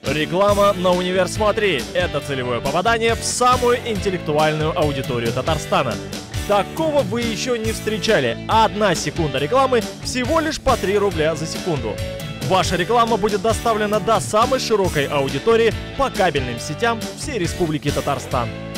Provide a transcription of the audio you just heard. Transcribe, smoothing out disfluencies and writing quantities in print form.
Реклама на Универ Смотри – это целевое попадание в самую интеллектуальную аудиторию Татарстана. Такого вы еще не встречали. 1 секунда рекламы всего лишь по 3 рубля за секунду. Ваша реклама будет доставлена до самой широкой аудитории по кабельным сетям всей Республики Татарстан.